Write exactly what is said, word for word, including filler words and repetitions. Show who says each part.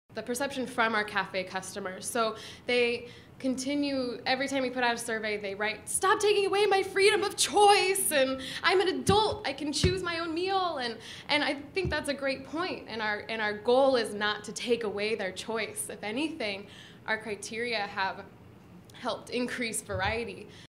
Speaker 1: the perception from our cafe customers. So they continue, every time we put out a survey, they write, "Stop taking away my freedom of choice," and "I'm an adult, I can choose my own meal." And, and I think that's a great point, and our, and our goal is not to take away their choice. If anything, our criteria have helped increase variety.